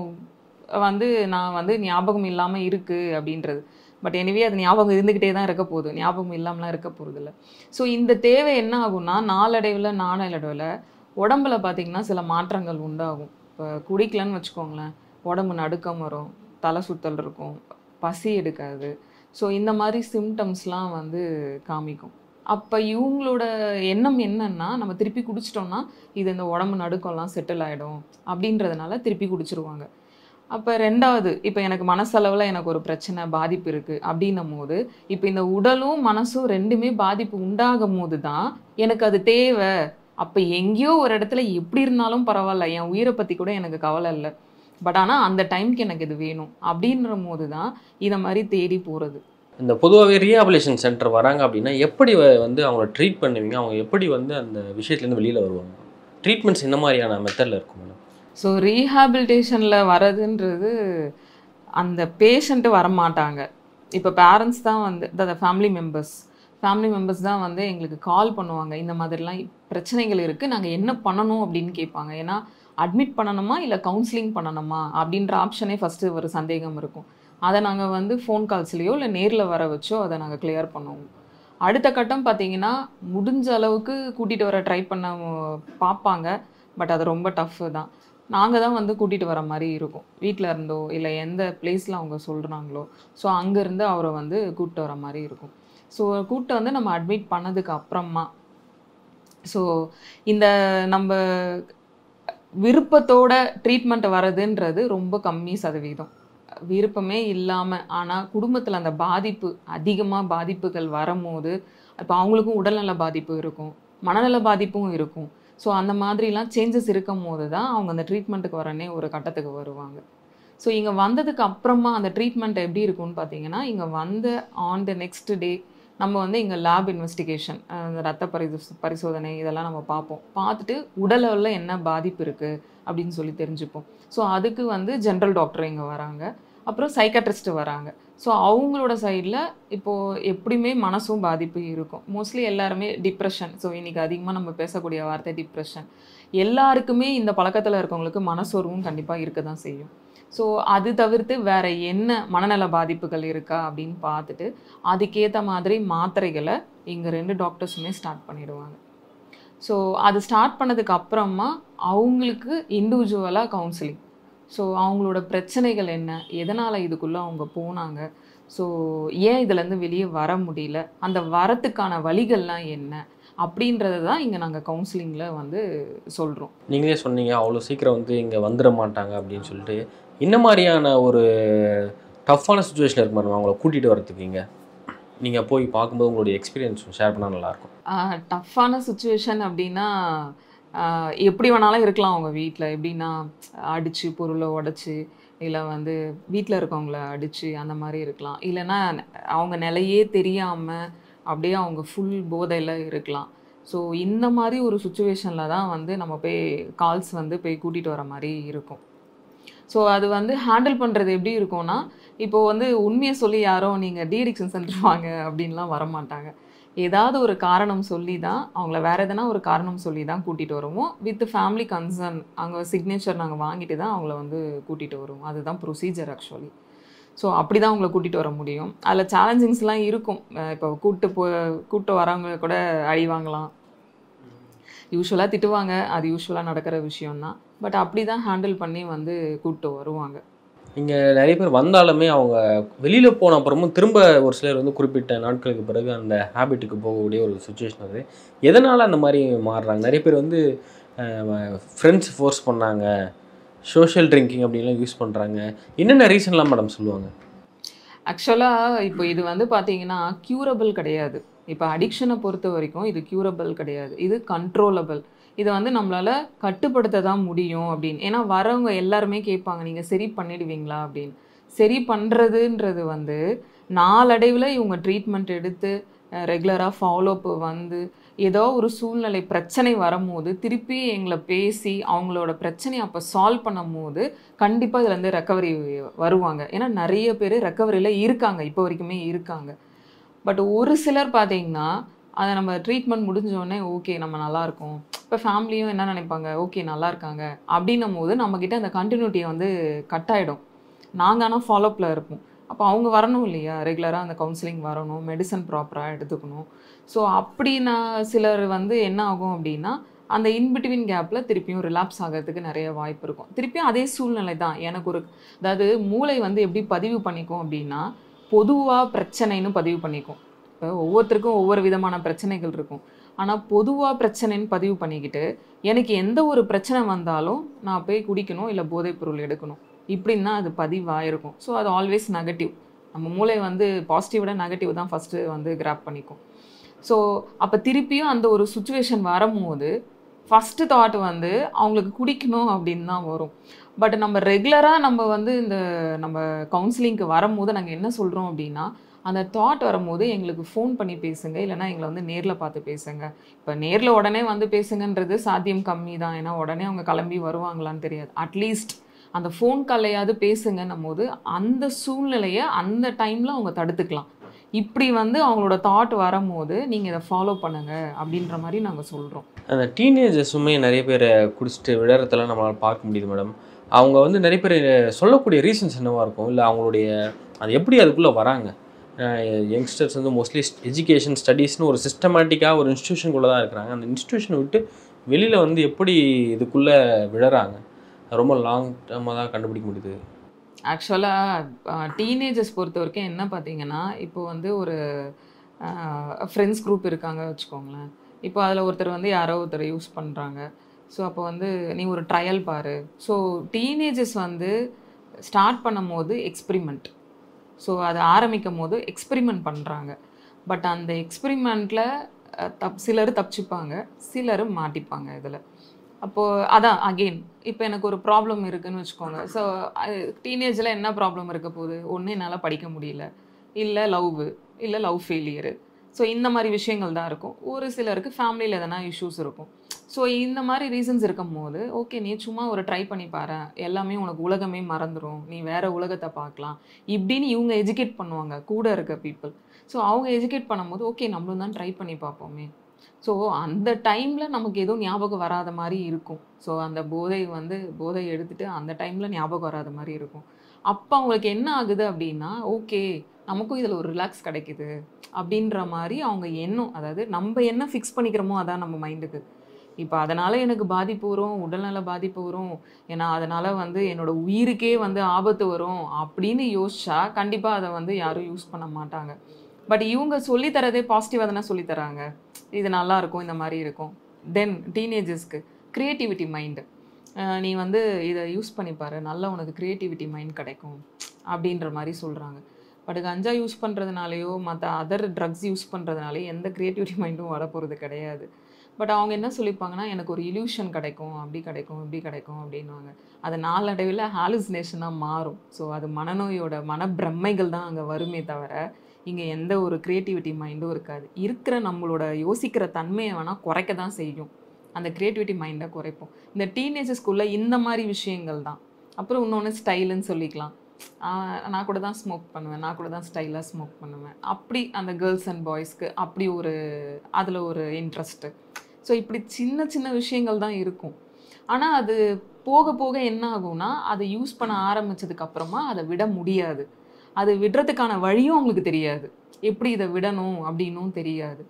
வந்து நான் வந்து ஞாபகம் இல்லாமல் இருக்குது அப்படின்றது. பட் எனிவே அது ஞாபகம் இருந்துக்கிட்டே தான் இருக்க போகுது, ஞாபகம் இல்லாமலாம் இருக்க போகிறது இல்லை. ஸோ இந்த தேவை என்ன ஆகும்னா, நாளடைவில் நாளடைவில் உடம்புல பார்த்திங்கன்னா சில மாற்றங்கள் உண்டாகும். இப்போ குடிக்கலன்னு வச்சுக்கோங்களேன், உடம்பு நடுக்கம் வரும், தலை சுத்தல் இருக்கும், பசி எடுக்காது. ஸோ இந்த மாதிரி சிம்டம்ஸ்லாம் வந்து காமிக்கும். அப்போ இவங்களோட எண்ணம் என்னன்னா, நம்ம திருப்பி குடிச்சிட்டோம்னா இது இந்த உடம்பு நடுக்கம்லாம் செட்டில் ஆகிடும் அப்படின்றதுனால திருப்பி குடிச்சிருவாங்க. அப்போ ரெண்டாவது, இப்போ எனக்கு மனசளவில் எனக்கு ஒரு பிரச்சனை, பாதிப்பு இருக்குது அப்படின்னும் போது, இப்போ இந்த உடலும் மனசும் ரெண்டுமே பாதிப்பு உண்டாகும் போது தான் எனக்கு அது தேவை. அப்போ எங்கேயோ ஒரு இடத்துல எப்படி இருந்தாலும் பரவாயில்ல, என் உயிரை பற்றி கூட எனக்கு கவலை இல்லை, பட் ஆனால் அந்த டைமுக்கு எனக்கு இது வேணும் அப்படின்ற போது தான் இதை மாதிரி தேடி போகிறது. இந்த பொதுவாகவே ரீஹாபிலேஷன் சென்டர் வராங்க அப்படின்னா எப்படி வந்து அவங்கள ட்ரீட் பண்ணுவீங்க? அவங்க எப்படி வந்து அந்த விஷயத்துலேருந்து வெளியில் வருவாங்க? ட்ரீட்மெண்ட்ஸ் என்ன மாதிரியான மெத்தடில் இருக்கும் மேடம்? ஸோ ரீஹாபிலிட்டேஷனில் வரதுன்றது அந்த பேஷண்ட்டு வரமாட்டாங்க. இப்போ பேரண்ட்ஸ் தான் வந்து the family members family members தான் வந்து எங்களுக்கு கால் பண்ணுவாங்க. இந்த மாதிரிலாம் பிரச்சனைகள் இருக்குது, நாங்கள் என்ன பண்ணணும் அப்படின்னு கேட்பாங்க. ஏன்னா அட்மிட் பண்ணணுமா இல்லை கவுன்சிலிங் பண்ணணுமா அப்படின்ற ஆப்ஷனே ஃபஸ்ட்டு ஒரு சந்தேகம் இருக்கும். அதை நாங்கள் வந்து ஃபோன் கால்ஸ்லேயோ இல்லை நேரில் வர வச்சோ அதை நாங்கள் கிளியர் பண்ணுவோம். அடுத்த கட்டம் பார்த்தீங்கன்னா முடிஞ்ச அளவுக்கு கூட்டிகிட்டு வர ட்ரை பண்ண பார்ப்பாங்க. பட் அது ரொம்ப டஃப்பு தான். நாங்கள் தான் வந்து கூட்டிகிட்டு வர மாதிரி இருக்கும். வீட்டில் இருந்தோ இல்லை எந்த பிளேஸில் அவங்க சொல்கிறாங்களோ ஸோ அங்கேருந்து அவரை வந்து கூப்பிட்டு வர மாதிரி இருக்கும். ஸோ கூப்பிட்டு வந்து நம்ம அட்மிட் பண்ணதுக்கு அப்புறமா ஸோ இந்த நம்ம விருப்பத்தோட ட்ரீட்மெண்ட் வரதுன்றது ரொம்ப கம்மி சதவீதம். விருப்பமே இல்லாமல் ஆனால் குடும்பத்தில் அந்த பாதிப்பு அதிகமாக பாதிப்புகள் வரும்போது இப்போ அவங்களுக்கும் உடல்நல பாதிப்பு இருக்கும், மனநல பாதிப்பும் இருக்கும். ஸோ அந்த மாதிரிலாம் சேஞ்சஸ் இருக்கும் போது தான் அவங்க அந்த ட்ரீட்மெண்ட்டுக்கு வரனே ஒரு கட்டத்துக்கு வருவாங்க. ஸோ இங்கே வந்ததுக்கு அப்புறமா அந்த ட்ரீட்மெண்ட் எப்படி இருக்கும்னு பார்த்தீங்கன்னா, இங்கே வந்த ஆன் த நெக்ஸ்ட் டே நம்ம வந்து இங்கே லேப் இன்வெஸ்டிகேஷன், ரத்த பரிசோ பரிசோதனை இதெல்லாம் நம்ம பார்ப்போம். பார்த்துட்டு உடல் அளவில் என்ன பாதிப்பு இருக்குது அப்படின்னு சொல்லி தெரிஞ்சுப்போம். ஸோ அதுக்கு வந்து ஜென்ரல் டாக்டர் இங்கே வராங்க, அப்புறம் சைக்காட்ரிஸ்ட் வராங்க. ஸோ அவங்களோட சைடில் இப்போது எப்படியுமே மனசும் பாதிப்பு இருக்கும். மோஸ்ட்லி எல்லாருமே டிப்ரெஷன். ஸோ இன்றைக்கி அதிகமாக நம்ம பேசக்கூடிய வார்த்தை டிப்ரெஷன். எல்லாருக்குமே இந்த பழக்கத்தில் இருக்கவங்களுக்கு மனசோர்வும் கண்டிப்பாக இருக்க தான் செய்யும். ஸோ அது தவிர்த்து வேறு என்ன மனநல பாதிப்புகள் இருக்கா அப்படின்னு பார்த்துட்டு அதுக்கேற்ற மாதிரி மாத்திரைகளை இங்கே ரெண்டு டாக்டர்ஸுமே ஸ்டார்ட் பண்ணிடுவாங்க. ஸோ அது ஸ்டார்ட் பண்ணதுக்கு அப்புறமா அவங்களுக்கு இண்டிவிஜுவலாக கவுன்சிலிங். ஸோ அவங்களோட பிரச்சனைகள் என்ன, எதனால் இதுக்குள்ளே அவங்க போனாங்க, ஸோ ஏன் இதுலேருந்து வெளியே வர முடியல, அந்த வரத்துக்கான வழிகள்லாம் என்ன அப்படின்றது தான் இங்கே நாங்கள் கவுன்சிலிங்கில் வந்து சொல்கிறோம். நீங்களே சொன்னீங்க அவ்வளோ சீக்கிரம் வந்து இங்கே வந்துட மாட்டாங்க அப்படின்னு சொல்லிட்டு. என்ன மாதிரியான ஒரு டஃப்பான சுச்சுவேஷன் இருக்கு மேடம் அவங்கள கூட்டிகிட்டு வரத்துக்கு? இங்கே நீங்கள் போய் பார்க்கும்போது உங்களுடைய எக்ஸ்பீரியன்ஸ் ஷேர் பண்ணால் நல்லாயிருக்கும். டஃப்பான சுச்சுவேஷன் அப்படின்னா எப்படி வேணாலும் இருக்கலாம். அவங்க வீட்டில் எப்படின்னா அடித்து பொருளை உடச்சி இல்லை வந்து வீட்டில் இருக்கவங்கள அடித்து அந்த மாதிரி இருக்கலாம். இல்லைன்னா அவங்க நிலையே தெரியாமல் அப்படியே அவங்க ஃபுல் போதையில் இருக்கலாம். ஸோ இந்த மாதிரி ஒரு சுச்சுவேஷனில் தான் வந்து நம்ம போய் கால்ஸ் வந்து போய் கூட்டிகிட்டு வர மாதிரி இருக்கும். ஸோ அது வந்து ஹேண்டில் பண்ணுறது எப்படி இருக்கும்னா, இப்போது வந்து உண்மையை சொல்லி யாரும் நீங்கள் டீஅடிக்ஷன் சென்டர் வாங்க அப்படின்லாம் வரமாட்டாங்க. ஏதாவது ஒரு காரணம் சொல்லி தான் அவங்கள வேறு எதனா ஒரு காரணம் சொல்லி தான் கூட்டிகிட்டு வருவோம். வித் ஃபேமிலி கன்சர்ன் அங்கே சிக்னேச்சர் நாங்கள் வாங்கிட்டு தான் அவங்கள வந்து கூட்டிகிட்டு வருவோம். அதுதான் ப்ரொசீஜர் ஆக்சுவலி. ஸோ அப்படி தான் அவங்கள கூட்டிகிட்டு வர முடியும். அதில் சேலஞ்சிங்ஸ்லாம் இருக்கும். இப்போ கூப்பிட்டு போ கூப்பிட்டு வரவங்க கூட அடி வாங்கலாம், யூஸ்வலாக திட்டுவாங்க, அது யூஸ்வலாக நடக்கிற விஷயம்தான். பட் அப்படி தான் ஹேண்டில் பண்ணி வந்து கூப்பிட்டு வருவாங்க. இங்கே நிறைய பேர் வந்தாலுமே அவங்க வெளியில் போன அப்புறமும் திரும்ப ஒரு சிலர் வந்து குறிப்பிட்ட நாட்களுக்கு பிறகு அந்த ஹேபிட்டுக்கு போகக்கூடிய ஒரு சுச்சுவேஷன் அது. எதனால் அந்த மாதிரி மாறுறாங்க? நிறைய பேர் வந்து ஃப்ரெண்ட்ஸ் ஃபோர்ஸ் பண்ணாங்க, சோஷியல் ட்ரிங்கிங் அப்படின்லாம் யூஸ் பண்ணுறாங்க. என்னென்ன ரீசன்லாம் மேடம் சொல்லுவாங்க? ஆக்சுவலாக இப்போ இது வந்து பார்த்தீங்கன்னா க்யூரபிள் கிடையாது. இப்போ அடிக்ஷனை பொறுத்த வரைக்கும் இது க்யூரபிள் கிடையாது, இது கண்ட்ரோலபிள். இதை வந்து நம்மளால் கட்டுப்படுத்த தான் முடியும் அப்படின்னு. ஏன்னா வரவங்க எல்லாருமே கேட்பாங்க, நீங்கள் சரி பண்ணிடுவீங்களா அப்படின்னு. சரி பண்ணுறதுன்றது வந்து நாளடைவில் இவங்க ட்ரீட்மெண்ட் எடுத்து ரெகுலராக ஃபாலோஅப் வந்து ஏதோ ஒரு சூழ்நிலை பிரச்சனை வரும்போது திருப்பி எங்களை பேசி அவங்களோட பிரச்சனையை அப்போ சால்வ் பண்ணும் போது கண்டிப்பாக இதுலேருந்து ரெக்கவரி வருவாங்க. ஏன்னா நிறைய பேர் ரெக்கவரியில் இருக்காங்க, இப்போ வரைக்குமே இருக்காங்க. பட் ஒரு சிலர் பார்த்தீங்கன்னா அதை நம்ம ட்ரீட்மெண்ட் முடிஞ்சோடனே ஓகே நம்ம நல்லாயிருக்கோம், இப்போ ஃபேமிலியும் என்ன நினைப்பாங்க, ஓகே நல்லா இருக்காங்க அப்படின்னும் போது நம்மக்கிட்ட அந்த கண்டினியூட்டியை வந்து கட் ஆகிடும். நாங்கள் ஆனால் ஃபாலோஅப்பில் இருப்போம். அப்போ அவங்க வரணும் இல்லையா, ரெகுலராக அந்த கவுன்சிலிங் வரணும், மெடிசன் ப்ராப்பராக எடுத்துக்கணும். ஸோ அப்படின்னா சிலர் வந்து என்ன ஆகும் அப்படின்னா அந்த இன்பிட்வீன் கேப்பில் திருப்பியும் ரிலாப்ஸ் ஆகிறதுக்கு நிறைய வாய்ப்பு இருக்கும். திருப்பியும் அதே சூழ்நிலை தான். எனக்கு ஒரு அதாவது மூளை வந்து எப்படி பதிவு பண்ணிக்கும் அப்படின்னா பொதுவாக பிரச்சனைன்னு பதிவு பண்ணிக்கும். இப்போ ஒவ்வொருத்தருக்கும் ஒவ்வொரு விதமான பிரச்சனைகள் இருக்கும். ஆனால் பொதுவாக பிரச்சனைன்னு பதிவு பண்ணிக்கிட்டு எனக்கு எந்த ஒரு பிரச்சனை வந்தாலும் நான் போய் குடிக்கணும் இல்லை போதைப்பொருள் எடுக்கணும் இப்படின்னா அது பதிவாயிருக்கும். ஸோ அது ஆல்வேஸ் நெகட்டிவ். நம்ம மூளை வந்து பாசிட்டிவோட நெகட்டிவ் தான் ஃபஸ்ட்டு வந்து கிராப் பண்ணிக்கும். ஸோ அப்போ திருப்பியும் அந்த ஒரு சுச்சுவேஷன் வரும்போது ஃபஸ்ட்டு தாட் வந்து அவங்களுக்கு குடிக்கணும் அப்படின்னு தான் வரும். பட் நம்ம ரெகுலராக நம்ம வந்து இந்த நம்ம கவுன்சிலிங்க்கு வரும்போது நாங்கள் என்ன சொல்கிறோம் அப்படின்னா அந்த தாட் வரும்போது எங்களுக்கு ஃபோன் பண்ணி பேசுங்க, இல்லைனா எங்களை வந்து நேரில் பார்த்து பேசுங்க. இப்போ நேரில் உடனே வந்து பேசுங்கன்றது சாத்தியம் கம்மி தான், ஏன்னா உடனே அவங்க கிளம்பி வருவாங்களான்னு தெரியாது. அட்லீஸ்ட் அந்த ஃபோன் காலையாவது பேசுங்கன்னும் போது அந்த சூழ்நிலையை அந்த டைமில் அவங்க தடுத்துக்கலாம். இப்படி வந்து அவங்களோட தாட் வரும்போது நீங்கள் இதை ஃபாலோ பண்ணுங்க அப்படின்ற மாதிரி நாங்கள் சொல்கிறோம். அந்த டீனேஜர்ஸுமே நிறைய பேர் குடிச்சிட்டு விழறதெல்லாம் நம்மளால் பார்க்க முடியுது மேடம். அவங்க வந்து நிறைய பேர் சொல்லக்கூடிய ரீசன்ஸ் என்னவாக இருக்கும், இல்லை அவங்களுடைய அது எப்படி அதுக்குள்ளே வராங்க? யங்ஸ்டர்ஸ் வந்து மோஸ்ட்லி எஜுகேஷன் ஸ்டடீஸ்னு ஒரு சிஸ்டமேட்டிக்காக ஒரு இன்ஸ்டியூஷனுக்குள்ளே தான் இருக்கிறாங்க. அந்த இன்ஸ்டியூஷனை விட்டு வெளியில் வந்து எப்படி இதுக்குள்ளே விழறாங்க? ரொம்ப லாங் டேர்மாக தான் கண்டுபிடிக்க முடியுது. ஆக்சுவலாக டீனேஜர்ஸ் பொறுத்த வரைக்கும் என்ன பார்த்தீங்கன்னா, இப்போ வந்து ஒரு ஃப்ரெண்ட்ஸ் குரூப் இருக்காங்க வச்சுக்கோங்களேன். இப்போ அதில் ஒருத்தர் வந்து யாரோ ஒருத்தர் யூஸ் பண்ணுறாங்க. ஸோ அப்போ வந்து நீ ஒரு ட்ரையல் பாரு. ஸோ டீனேஜர்ஸ் வந்து ஸ்டார்ட் பண்ணும் போது எக்ஸ்பிரிமெண்ட், ஸோ அதை ஆரம்பிக்கும் போது எக்ஸ்பிரிமெண்ட் பண்ணுறாங்க. பட் அந்த எக்ஸ்பிரிமெண்ட்டில் தப் சிலர் தப்பிச்சுப்பாங்க, சிலர் மாட்டிப்பாங்க இதில். அப்போது அதான் அகெயின் இப்போ எனக்கு ஒரு ப்ராப்ளம் இருக்குதுன்னு வச்சுக்கோங்க. ஸோ டீனேஜில் என்ன ப்ராப்ளம் இருக்க போகுது? ஒன்று என்னால் படிக்க முடியல, இல்லை லவ், இல்லை லவ் ஃபெயிலியரு. ஸோ இந்த மாதிரி விஷயங்கள் தான் இருக்கும். ஒரு சிலருக்கு ஃபேமிலியில் எதனா இஷ்யூஸ் இருக்கும். ஸோ இந்த மாதிரி ரீசன்ஸ் இருக்கும் போது ஓகே நீ சும்மா ஒரு ட்ரை பண்ணி பாரு, எல்லாமே உனக்கு உலகமே மறந்துடும், நீ வேறு உலகத்தை பார்க்கலாம் இப்படின்னு இவங்க எஜுகேட் பண்ணுவாங்க கூட இருக்க பீப்புள். ஸோ அவங்க எஜுகேட் பண்ணும்போது ஓகே நம்மளும் தான் ட்ரை பண்ணி பார்ப்போமே. ஸோ அந்த டைமில் நமக்கு எதுவும் ஞாபகம் வராத மாதிரி இருக்கும். ஸோ அந்த போதை வந்து போதை எடுத்துகிட்டு அந்த டைமில் ஞாபகம் வராத மாதிரி இருக்கும். அப்போ அவங்களுக்கு என்ன ஆகுது அப்படின்னா, ஓகே நமக்கும் இதில் ஒரு ரிலாக்ஸ் கிடைக்குது அப்படின்ற மாதிரி அவங்க எண்ணம், அதாவது நம்ம என்ன ஃபிக்ஸ் பண்ணிக்கிறோமோ அதான் நம்ம மைண்டுக்கு. இப்போ அதனால் எனக்கு பாதிப்பு வரும், உடல்நல பாதிப்பு வரும், ஏன்னா அதனால் வந்து என்னோட உயிருக்கே வந்து ஆபத்து வரும் அப்படின்னு யோசிச்சா கண்டிப்பாக அதை வந்து யாரும் யூஸ் பண்ண மாட்டாங்க. பட் இவங்க சொல்லித்தரதே பாசிட்டிவாக தானே சொல்லித்தராங்க, இது நல்லா இருக்கும், இந்த மாதிரி இருக்கும். தென் டீனேஜர்ஸ்க்கு க்ரியேட்டிவிட்டி மைண்டு, நீ வந்து இதை யூஸ் பண்ணிப்பாரு, நல்லா உனக்கு க்ரியேட்டிவிட்டி மைண்ட் கிடைக்கும் அப்படின்ற மாதிரி சொல்கிறாங்க. பட் கஞ்சா யூஸ் பண்ணுறதுனாலையோ மற்ற அதர் ட்ரக்ஸ் யூஸ் பண்ணுறதுனாலையோ எந்த க்ரியேட்டிவிட்டி மைண்டும் வரப்போகிறது கிடையாது. பட் அவங்க என்ன சொல்லிப்பாங்கன்னா, எனக்கு ஒரு இல்யூஷன் கிடைக்கும், அப்படி கிடைக்கும், இப்படி கிடைக்கும் அப்படின்வாங்க. அது நாளடைவில் ஹாலுசினேஷனாக மாறும். ஸோ அது மனநோயோட மனப்பிரமைகள் தான் அங்கே வருமே தவிர இங்கே எந்த ஒரு க்ரியேட்டிவிட்டி மைண்டும் இருக்காது. இருக்கிற நம்மளோட யோசிக்கிற தன்மையை வேணால் குறைக்க தான் செய்யும், அந்த க்ரியேட்டிவிட்டி மைண்டை குறைப்போம். இந்த டீனேஜர்ஸ்குள்ளே இந்த மாதிரி விஷயங்கள் தான். அப்புறம் இன்னொன்று ஸ்டைலுன்னு சொல்லிக்கலாம். நான் கூட தான் ஸ்மோக் பண்ணுவேன், நான் கூட தான் ஸ்டைலாக ஸ்மோக் பண்ணுவேன், அப்படி அந்த கேர்ள்ஸ் அண்ட் பாய்ஸ்க்கு அப்படி ஒரு அதில் ஒரு இன்ட்ரெஸ்ட்டு. ஸோ இப்படி சின்ன சின்ன விஷயங்கள் தான் இருக்கும். ஆனால் அது போக போக என்ன ஆகும்னா, அதை யூஸ் பண்ண ஆரம்பித்ததுக்கப்புறமா அதை விட முடியாது. அது விடுறதுக்கான வழியும் அவங்களுக்கு தெரியாது, எப்படி இதை விடணும் அப்படின்னும் தெரியாது.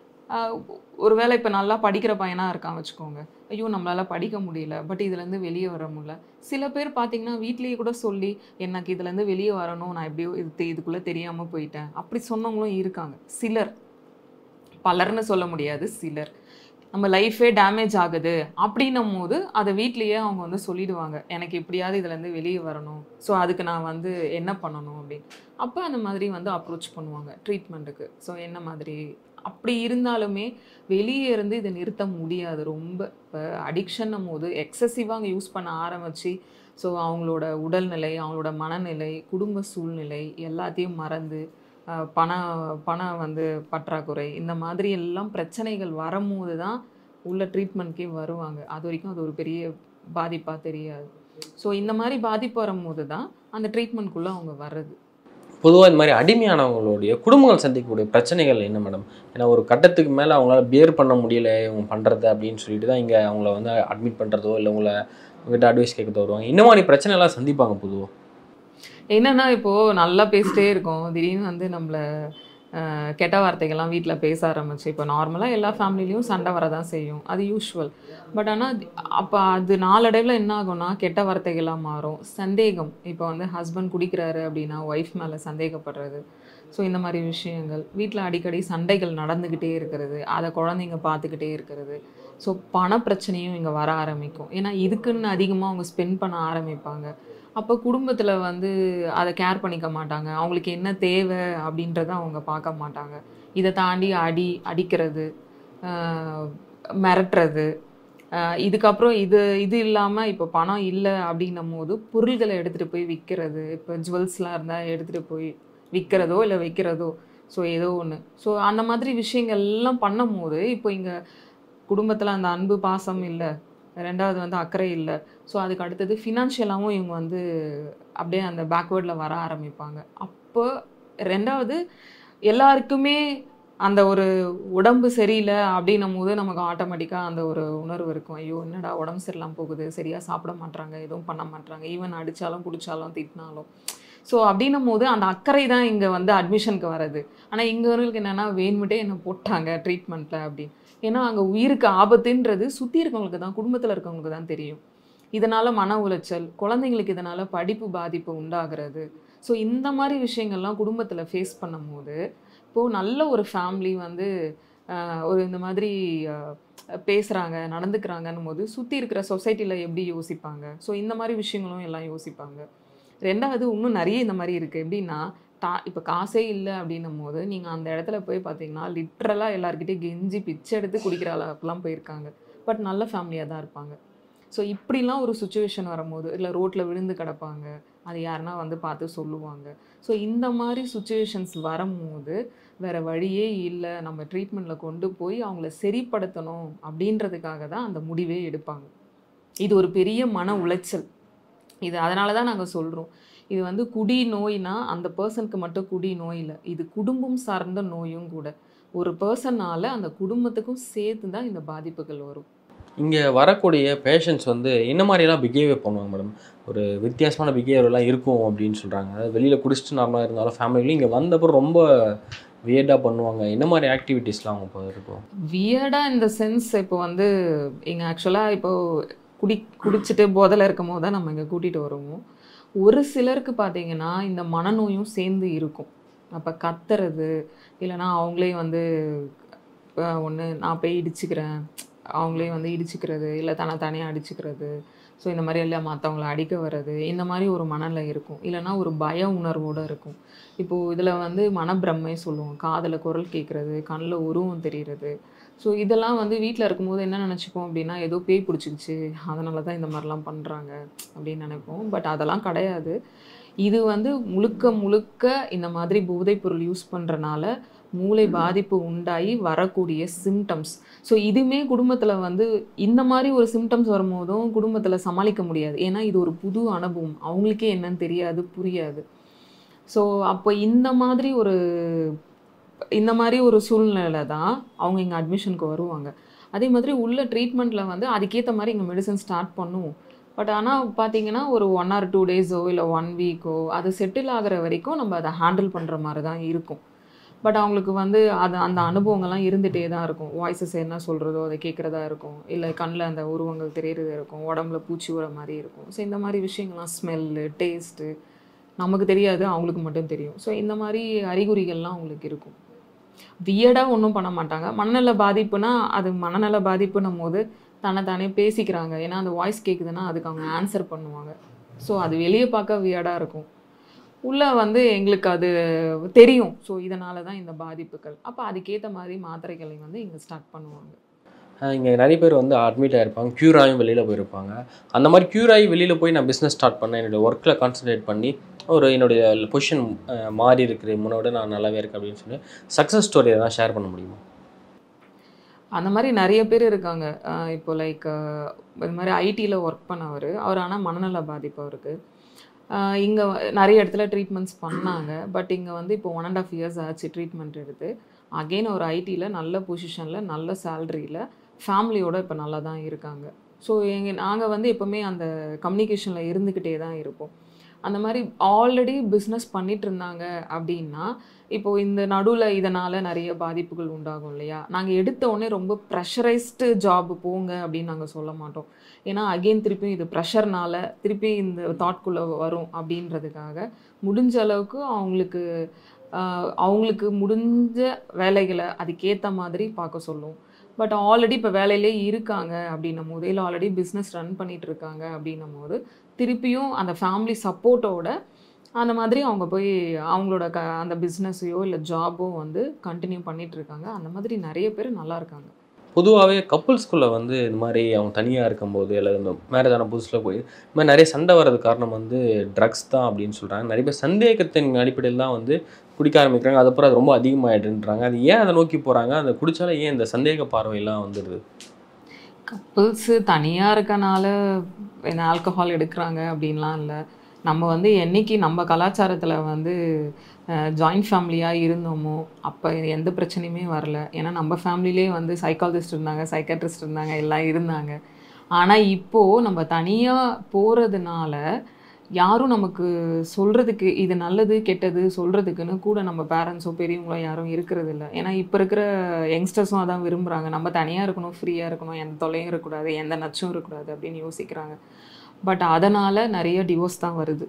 ஒரு வேளை இப்போ நல்லா படிக்கிற பையனாக இருக்கான் வச்சுக்கோங்க, ஐயோ நம்மளால் படிக்க முடியல, பட் இதுலேருந்து வெளியே வர முடியல. சில பேர் பார்த்திங்கன்னா வீட்லேயே கூட சொல்லி எனக்கு இதுலேருந்து வெளியே வரணும், நான் எப்படியோ இது இதுக்குள்ளே தெரியாமல் போயிட்டேன் அப்படி சொன்னவங்களும் இருக்காங்க. சிலர், பலர்னு சொல்ல முடியாது, சிலர். நம்ம லைஃபே டேமேஜ் ஆகுது அப்படின்னும் போது அதை வீட்லேயே அவங்க வந்து சொல்லிடுவாங்க, எனக்கு எப்படியாவது இதுலேருந்து வெளியே வரணும், ஸோ அதுக்கு நான் வந்து என்ன பண்ணணும் அப்படின்னு. அப்போ அந்த மாதிரி வந்து அப்ரோச் பண்ணுவாங்க ட்ரீட்மெண்ட்டுக்கு. ஸோ என்ன மாதிரி அப்படி இருந்தாலுமே வெளியே இருந்து இதை நிறுத்த முடியாது. ரொம்ப இப்போ அடிக்ஷன்னும் போது எக்ஸசிவாக அங்கே யூஸ் பண்ண ஆரம்பித்து ஸோ அவங்களோட உடல்நிலை, அவங்களோட மனநிலை, குடும்ப சூழ்நிலை எல்லாத்தையும் மறந்து பணம் பணம் வந்து பற்றாக்குறை, இந்த மாதிரி எல்லாம் பிரச்சனைகள் வரும்போது தான் உள்ள ட்ரீட்மெண்ட்கே வருவாங்க. அது வரைக்கும் அது ஒரு பெரிய பாதிப்பாக தெரியாது. ஸோ இந்த மாதிரி பாதிப்பு வரும்போது தான் அந்த ட்ரீட்மெண்ட்குள்ளே அவங்க வர்றது. பொதுவாக இந்த மாதிரி அடிமையானவங்களுடைய குடும்பங்கள் சந்திக்கக்கூடிய பிரச்சனைகள் என்ன மேடம்? ஏன்னா ஒரு கட்டத்துக்கு மேலே அவங்களால பியர் பண்ண முடியல இவங்க பண்ணுறது அப்படின்னு சொல்லிட்டு தான் இங்கே அவங்கள வந்து அட்மிட் பண்ணுறதோ இல்லை உங்களை உங்கள்கிட்ட அட்வைஸ் கேட்கறதோ வருவாங்க. இந்த மாதிரி பிரச்சனைலாம் சந்திப்பாங்க பொதுவாக. என்னென்னா இப்போது நல்லா பேசிட்டே இருக்கோம், திடீர்னு வந்து நம்மளை கெட்ட வார்த்தைகள்லாம் வீட்டில் பேச ஆரம்பிச்சு, இப்போ நார்மலாக எல்லா ஃபேமிலிலையும் சண்டை வரதான் செய்யும், அது யூஷுவல். பட் ஆனால் அப்போ அது நாளடைவில் என்ன ஆகும்னா கெட்ட வார்த்தைகளாக மாறும். சந்தேகம், இப்போ வந்து ஹஸ்பண்ட் குடிக்கிறாரு அப்படின்னா ஒய்ஃப் மேலே சந்தேகப்படுறது. ஸோ இந்த மாதிரி விஷயங்கள் வீட்டில் அடிக்கடி சண்டைகள் நடந்துக்கிட்டே இருக்கிறது, அதை குழந்தைங்க பார்த்துக்கிட்டே இருக்கிறது. ஸோ பண பிரச்சனையும் இங்கே வர ஆரம்பிக்கும். ஏன்னா இதுக்குன்னு அதிகமாக அவங்க ஸ்பெண்ட் பண்ண ஆரம்பிப்பாங்க. அப்போ குடும்பத்தில் வந்து அதை கேர் பண்ணிக்க மாட்டாங்க, அவங்களுக்கு என்ன தேவை அப்படின்றத அவங்க பார்க்க மாட்டாங்க. இதை தாண்டி அடி அடிக்கிறது, மிரட்டுறது, இதுக்கப்புறம் இது இது இல்லாமல் இப்போ பணம் இல்லை அப்படின்னும் போது பொருள்களை எடுத்துகிட்டு போய் விற்கிறது. இப்போ ஜுவல்ஸ்லாம் இருந்தால் எடுத்துகிட்டு போய் விற்கிறதோ இல்லை வைக்கிறதோ, ஸோ ஏதோ ஒன்று. ஸோ அந்த மாதிரி விஷயங்கள் எல்லாம் பண்ணும் போது இப்போ இங்கே குடும்பத்தில் அந்த அன்பு பாசம் இல்லை, ரெண்டாவது வந்து அக்கறை இல்லை. ஸோ அதுக்கு அடுத்தது ஃபினான்ஷியலாகவும் இவங்க வந்து அப்படியே அந்த பேக்வேர்டில் வர ஆரம்பிப்பாங்க. அப்போ ரெண்டாவது எல்லாருக்குமே அந்த ஒரு உடம்பு சரியில்லை அப்படின்னும் போது நமக்கு ஆட்டோமேட்டிக்காக அந்த ஒரு உணர்வு இருக்கும். ஐயோ என்னடா உடம்பு சரியில்லாமல் போகுது, சரியாக சாப்பிட மாட்றாங்க, எதுவும் பண்ண மாட்றாங்க, ஈவன் அடித்தாலும் குடித்தாலும் திட்டினாலும். ஸோ அப்படின்னும் போது அந்த அக்கறை தான் இங்கே வந்து அட்மிஷனுக்கு வர்றது. ஆனால் இங்கவர்களுக்கு என்னென்னா வேணுமிட்டே என்ன போட்டாங்க ட்ரீட்மெண்ட்டில் அப்படின்னு. ஏன்னா அங்கே உயிருக்கு ஆபத்துன்றது சுற்றி இருக்கவங்களுக்கு தான், குடும்பத்தில் இருக்கவங்களுக்கு தான் தெரியும். இதனால் மன உளைச்சல், குழந்தைங்களுக்கு இதனால் படிப்பு பாதிப்பு உண்டாகிறது. ஸோ இந்த மாதிரி விஷயங்கள்லாம் குடும்பத்தில் ஃபேஸ் பண்ணும் போது இப்போது நல்ல ஒரு ஃபேமிலி வந்து ஒரு இந்த மாதிரி பேசுகிறாங்க நடந்துக்கிறாங்கன்னும் போது சுற்றி இருக்கிற சொசைட்டியில் எப்படி யோசிப்பாங்க. ஸோ இந்த மாதிரி விஷயங்களும் எல்லாம் யோசிப்பாங்க. ரெண்டாவது இன்னும் நிறைய இந்த மாதிரி இருக்குது. எப்படின்னா தா இப்போ காசே இல்லை அப்படின்னும் போது நீங்கள் அந்த இடத்துல போய் பார்த்தீங்கன்னா லிட்ரலாக எல்லாருக்கிட்டையும் கெஞ்சி பிச்சை எடுத்து குடிக்கிற அளவுக்குலாம் போயிருக்காங்க. பட் நல்ல ஃபேமிலியாக தான் இருப்பாங்க. ஸோ இப்படிலாம் ஒரு சுச்சுவேஷன் வரும்போது இல்லை ரோட்டில் விழுந்து கிடப்பாங்க, அது யாருன்னா வந்து பார்த்து சொல்லுவாங்க. ஸோ இந்த மாதிரி சுச்சுவேஷன்ஸ் வரும்போது வேறு வழியே இல்லை, நம்ம ட்ரீட்மெண்ட்டில் கொண்டு போய் அவங்கள சரிப்படுத்தணும் அப்படின்றதுக்காக தான் அந்த முடிவே எடுப்பாங்க. இது ஒரு பெரிய மன உளைச்சல். இது அதனால தான் நாங்கள் சொல்கிறோம், இது வந்து குடி நோய்னா அந்த பர்சனுக்கு மட்டும் குடி நோய் இல்லை, இது குடும்பம் சார்ந்த நோயும் கூட. ஒரு பர்சனால் அந்த குடும்பத்துக்கும் சேர்த்து தான் இந்த பாதிப்புகள் வரும். இங்கே வரக்கூடிய பேஷண்ட்ஸ் வந்து என்ன மாதிரியெல்லாம் பிஹேவியர் பண்ணுவாங்க மேடம்? ஒரு வித்தியாசமான பிஹேவியர்லாம் இருக்கும் அப்படின்னு சொல்கிறாங்க. அதாவது வெளியில் குடிச்சிட்டு நார்மலாக இருந்தாலும் ஃபேமிலியில் இங்கே வந்தப்பறம் ரொம்ப வியர்டாக பண்ணுவாங்க. என்ன மாதிரி ஆக்டிவிட்டீஸ்லாம் அவங்க இப்போ இருக்கும்? வியர்டாக இந்த சென்ஸ் இப்போ வந்து இங்கே ஆக்சுவலாக இப்போது குடி குடிச்சிட்டு போதையில் இருக்கும் போது தான் நம்ம இங்கே கூட்டிகிட்டு வருவோம். ஒரு சிலருக்கு பார்த்தீங்கன்னா இந்த மனநோயும் சேர்ந்து இருக்கும். அப்போ கத்துறது இல்லைனா அவங்களே வந்து ஒன்று நான் போய் இடிச்சுக்கிறேன், அவங்களே வந்து இடிச்சுக்கிறது இல்லை தன்னை தனியாக அடிச்சுக்கிறது. ஸோ இந்த மாதிரி எல்லாம் மற்றவங்கள அடிக்க வர்றது, இந்த மாதிரி ஒரு மனநிலை இருக்கும். இல்லைனா ஒரு பய உணர்வோடு இருக்கும். இப்போது இதில் வந்து மனப்பிரமை சொல்லுவோம், காதில் குரல் கேட்குறது, கண்ணில் உருவம் தெரிகிறது. ஸோ இதெல்லாம் வந்து வீட்டில் இருக்கும்போது என்ன நினச்சிப்போம் அப்படின்னா ஏதோ பேய் பிடிச்சிக்கிச்சு, அதனால தான் இந்த மாதிரிலாம் பண்ணுறாங்க அப்படின்னு நினைப்போம். பட் அதெல்லாம் கிடையாது. இது வந்து முழுக்க முழுக்க இந்த மாதிரி போதைப்பொருள் யூஸ் பண்ணுறனால மூளை பாதிப்பு உண்டாகி வரக்கூடிய சிம்டம்ஸ். ஸோ இதுவுமே குடும்பத்தில் வந்து இந்த மாதிரி ஒரு சிம்டம்ஸ் வரும்போதும் குடும்பத்தில் சமாளிக்க முடியாது. ஏன்னா இது ஒரு புது அனுபவம், அவங்களுக்கே என்னன்னு தெரியாது, புரியாது. ஸோ அப்போ இந்த மாதிரி ஒரு இந்த மாதிரி ஒரு சூழ்நிலை தான் அவங்க இங்கே அட்மிஷனுக்கு வருவாங்க. அதே மாதிரி உள்ள ட்ரீட்மெண்ட்டில் வந்து அதுக்கேற்ற மாதிரி இங்கே மெடிசன் ஸ்டார்ட் பண்ணுவோம். பட் ஆனால் பார்த்தீங்கன்னா ஒரு ஒன் ஆர் டூ டேஸோ இல்லை ஒன் வீக்கோ அது செட்டில் ஆகிற வரைக்கும் நம்ம அதை ஹேண்டில் பண்ணுற மாதிரி தான் இருக்கும். பட் அவங்களுக்கு வந்து அது அந்த அனுபவங்கள்லாம் இருந்துகிட்டே தான் இருக்கும். வாய்ஸஸ் என்ன சொல்கிறதோ அதை கேட்குறதா இருக்கும், இல்லை கண்ணில் அந்த உருவங்கள் தெரியுறது இருக்கும், உடம்புல பூச்சி வர மாதிரி இருக்கும். ஸோ இந்த மாதிரி விஷயங்கள்லாம் ஸ்மெல்லு, டேஸ்ட்டு நமக்கு தெரியாது, அவங்களுக்கு மட்டும் தெரியும். ஸோ இந்த மாதிரி அறிகுறிகள்லாம் அவங்களுக்கு இருக்கும். வியர்டாக ஒன்றும் பண்ண மாட்டாங்க. மனநல பாதிப்புனா அது மனநல பாதிப்புன்னும் போது தன்னை தானே பேசிக்கிறாங்க. ஏன்னா அந்த வாய்ஸ் கேட்குதுன்னா அதுக்கு அவங்க ஆன்சர் பண்ணுவாங்க. ஸோ அது வெளியே பார்க்க வியர்டாக இருக்கும், உள்ளே வந்து எங்களுக்கு அது தெரியும். ஸோ இதனால தான் இந்த பாதிப்புகள். அப்போ அதுக்கேற்ற மாதிரி மாத்திரைகளை வந்து இங்கே ஸ்டார்ட் பண்ணுவாங்க. இங்கே நிறைய பேர் வந்து அட்மிட் ஆகிருப்பாங்க, க்யூர் ஆகியும் வெளியில் போயிருப்பாங்க. அந்த மாதிரி க்யூர் ஆகி வெளியில் போய் நான் பிஸ்னஸ் ஸ்டார்ட் பண்ணேன், என்னுடைய ஒர்க்கில் கான்சன்ட்ரேட் பண்ணி ஒரு என்னுடைய பொசிஷன் மாறி இருக்கிற முன்னோட நான் நல்லாவே இருக்கேன் அப்படின்னு சொல்லி சக்ஸஸ் ஸ்டோரி எதாவது ஷேர் பண்ண முடியுமா? அந்த மாதிரி நிறைய பேர் இருக்காங்க. இப்போ லைக் இது மாதிரி ஐடியில் ஒர்க் பண்ணவர், அவர் ஆனால் மனநல பாதிப்பு அவருக்கு. இங்கே நிறைய இடத்துல ட்ரீட்மெண்ட்ஸ் பண்ணாங்க. பட் இங்கே வந்து இப்போ ஒன் அண்ட் ஆஃப் இயர்ஸ் ஆச்சு ட்ரீட்மெண்ட் எடுத்து. அகெயின் ஒரு ஐடியில் நல்ல பொசிஷனில் நல்ல சேலரியில் ஃபேமிலியோடு இப்போ நல்லா தான் இருக்காங்க. ஸோ எங்கள் நாங்கள் வந்து எப்போவுமே அந்த கம்யூனிகேஷனில் இருந்துக்கிட்டே தான் இருப்போம். அந்த மாதிரி ஆல்ரெடி பிஸ்னஸ் பண்ணிகிட்டு இருந்தாங்க அப்படின்னா இப்போது இந்த நடுவில் இதனால் நிறைய பாதிப்புகள் உண்டாகும் இல்லையா. நாங்கள் எடுத்த உடனே ரொம்ப ப்ரெஷரைஸ்டு ஜாப் போங்க அப்படின்னு நாங்கள் சொல்ல மாட்டோம். ஏன்னா அகெயின் திருப்பியும் இது ப்ரெஷர்னால் திருப்பி இந்த தாட்குள்ளே வரும் அப்படின்றதுக்காக முடிஞ்ச அளவுக்கு அவங்களுக்கு அவங்களுக்கு முடிஞ்ச வேலைகளை அதுக்கேற்ற மாதிரி பார்க்க சொல்லுவோம். பட் ஆல்ரெடி இப்போ வேலையிலே இருக்காங்க அப்படின்னும் போது, இல்லை ஆல்ரெடி பிஸ்னஸ் ரன் பண்ணிகிட்டு இருக்காங்க அப்படின்னும் போது திருப்பியும் அந்த ஃபேமிலி சப்போர்ட்டோட அந்த மாதிரி அவங்க போய் அவங்களோட க அந்த பிஸ்னஸையோ இல்லை ஜாபோ வந்து கண்டினியூ பண்ணிகிட்ருக்காங்க. அந்த மாதிரி நிறைய பேர் நல்லா இருக்காங்க. பொதுவாகவே கப்புள்ஸ்குள்ளே வந்து இந்த மாதிரி அவங்க தனியாக இருக்கும்போது அல்லது இந்த மேரேஜ் ஆன புதுசில் போய் இந்த மாதிரி நிறைய சண்டை வர்றது காரணம் வந்து ட்ரக்ஸ் தான் அப்படின்னு சொல்கிறாங்க. நிறைய பேர் சந்தேகத்தின் அடிப்படையில் தான் வந்து குடிக்க ஆரம்பிக்கிறாங்க. அதுக்கப்புறம் அது ரொம்ப அதிகமாகிடுன்றாங்க. அது ஏன் அதை நோக்கி போகிறாங்க? அந்த குடித்தாலும் ஏன் இந்த சந்தேக பார்வையெல்லாம் வந்துடுது? கப்புள்ஸு தனியாக இருக்கனால என்ன ஆல்கஹால் எடுக்கிறாங்க அப்படின்லாம் இல்லை. நம்ம வந்து என்றைக்கு நம்ம கலாச்சாரத்தில் வந்து ஜாயிண்ட் ஃபேமிலியாக இருந்தோமோ அப்போ எந்த பிரச்சனையுமே வரல. ஏன்னா நம்ம ஃபேமிலிலே வந்து சைக்காலஜிஸ்ட் இருந்தாங்க, சைக்காட்ரிஸ்ட் இருந்தாங்க, எல்லாம் இருந்தாங்க. ஆனால் இப்போது நம்ம தனியாக போகிறதுனால யாரும் நமக்கு சொல்கிறதுக்கு இது நல்லது கெட்டது சொல்கிறதுக்குன்னு கூட நம்ம பேரண்ட்ஸோ பெரியவங்களோ யாரும் இருக்கிறது இல்லை. ஏன்னா இப்போ இருக்கிற யங்ஸ்டர்ஸும் அதான் விரும்புகிறாங்க. நம்ம தனியாக இருக்கணும், ஃப்ரீயாக இருக்கணும், எந்த தொல்லையும் இருக்கக்கூடாது, எந்த நச்சும் இருக்கக்கூடாது அப்படின்னு யோசிக்கிறாங்க. பட் அதனால் நிறைய டிவோர்ஸ் தான் வருது.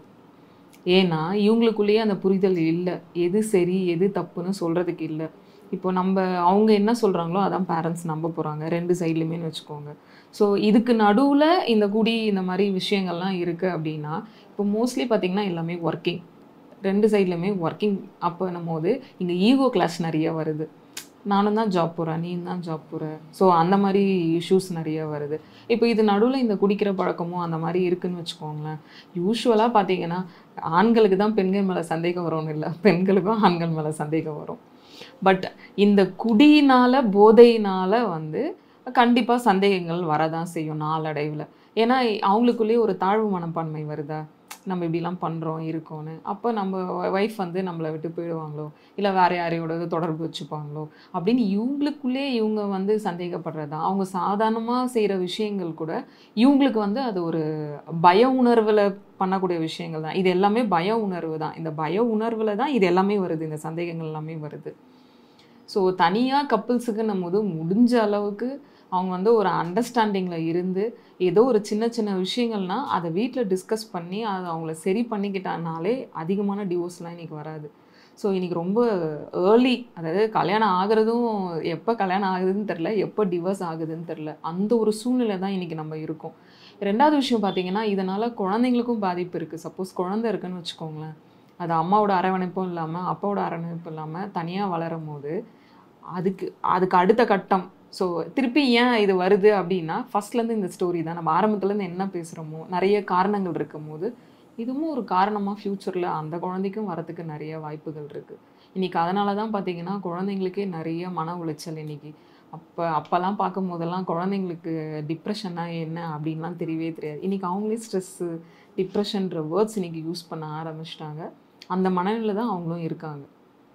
ஏன்னா இவங்களுக்குள்ளேயே அந்த புரிதல் இல்லை. எது சரி எது தப்புன்னு சொல்கிறதுக்கு இல்லை. இப்போ நம்ம அவங்க என்ன சொல்கிறாங்களோ அதான் பேரண்ட்ஸ் நம்ப போகிறாங்க, ரெண்டு சைட்லையுமேனு வச்சுக்கோங்க. ஸோ இதுக்கு நடுவில் இந்த குடி இந்த மாதிரி விஷயங்கள்லாம் இருக்குது அப்படின்னா இப்போ மோஸ்ட்லி பார்த்திங்கன்னா எல்லாமே ஒர்க்கிங், ரெண்டு சைட்லையுமே ஒர்க்கிங். அப்போன்னும் போது இங்கே ஈகோ கிளாஸ் நிறைய வருது. நானும் தான் ஜாப் போகிறேன், நீ தான் ஜாப் போகிற. ஸோ அந்த மாதிரி இஷ்யூஸ் நிறைய வருது. இப்போ இது நடுவில் இந்த குடிக்கிற பழக்கமும் அந்த மாதிரி இருக்குதுன்னு வச்சுக்கோங்களேன். யூஸ்வலாக பார்த்தீங்கன்னா ஆண்களுக்கு தான் பெண்கள் மேலே சந்தேகம் வரும்னு இல்லை, பெண்களுக்கும் ஆண்கள் மேலே சந்தேகம் வரும். பட் இந்த குடியினால் போதையினால் வந்து கண்டிப்பாக சந்தேகங்கள் வரதான் செய்யும் நாளடைவில். ஏன்னா அவங்களுக்குள்ளேயே ஒரு தாழ்வு மனப்பான்மை வருதா, நம்ம இப்படிலாம் பண்ணுறோம் இருக்கோன்னு. அப்போ நம்ம ஒய்ஃப் வந்து நம்மளை விட்டு போயிடுவாங்களோ, இல்லை வேறு யாரையோட தொடர்பு வச்சுப்பாங்களோ அப்படின்னு இவங்களுக்குள்ளே இவங்க வந்து சந்தேகப்படுறது தான். அவங்க சாதாரணமாக செய்கிற விஷயங்கள் கூட இவங்களுக்கு வந்து அது ஒரு பய உணர்வில் பண்ணக்கூடிய விஷயங்கள் தான். இது எல்லாமே பய உணர்வு தான். இந்த பய உணர்வில் தான் இது எல்லாமே வருது, இந்த சந்தேகங்கள் எல்லாமே வருது. ஸோ தனியாக கப்புள்ஸுக்குன்னும் போது முடிஞ்ச அளவுக்கு அவங்க வந்து ஒரு அண்டர்ஸ்டாண்டிங்கில் இருந்து ஏதோ ஒரு சின்ன சின்ன விஷயங்கள்னால் அதை வீட்டில் டிஸ்கஸ் பண்ணி அதை அவங்கள சரி பண்ணிக்கிட்டானாலே அதிகமான டிவோர்ஸ்லாம் இன்றைக்கி வராது. ஸோ இன்றைக்கி ரொம்ப ஏர்லி, அதாவது கல்யாணம் ஆகிறதும் எப்போ கல்யாணம் ஆகுதுன்னு தெரில, எப்போ டிவோர்ஸ் ஆகுதுன்னு தெரில, அந்த ஒரு சூழ்நிலை தான் இன்றைக்கி நம்ம இருக்கோம். ரெண்டாவது விஷயம் பார்த்திங்கன்னா இதனால் குழந்தைங்களுக்கும் பாதிப்பு இருக்குது. சப்போஸ் குழந்தை இருக்குன்னு வச்சுக்கோங்களேன், அது அம்மாவோட அரவணைப்பும் இல்லாமல் அப்பாவோட அரவணைப்பும் இல்லாமல் தனியாக வளரும் போது அதுக்கு அதுக்கு அடுத்த கட்டம். ஸோ திருப்பி ஏன் இது வருது அப்படின்னா ஃபஸ்ட்லேருந்து இந்த ஸ்டோரி தான். நம்ம ஆரம்பத்துலேருந்து என்ன பேசுகிறோமோ நிறைய காரணங்கள் இருக்கும் போது இதுவும் ஒரு காரணமாக ஃப்யூச்சரில் அந்த குழந்தைக்கும் வரத்துக்கு நிறைய வாய்ப்புகள் இருக்குது. இன்றைக்கி அதனால தான் பார்த்திங்கன்னா குழந்தைங்களுக்கே நிறைய மன உளைச்சல். இன்றைக்கி அப்போ அப்போல்லாம் பார்க்கும் போதெல்லாம் குழந்தைங்களுக்கு டிப்ரெஷன்னா என்ன அப்படின்லாம் தெரியவே தெரியாது. இன்றைக்கி அவங்களே ஸ்ட்ரெஸ்ஸு டிப்ரெஷன்ற வேர்ட்ஸ் இன்றைக்கி யூஸ் பண்ண ஆரம்பிச்சிட்டாங்க. அந்த மனநிலை தான் அவங்களும் இருக்காங்க.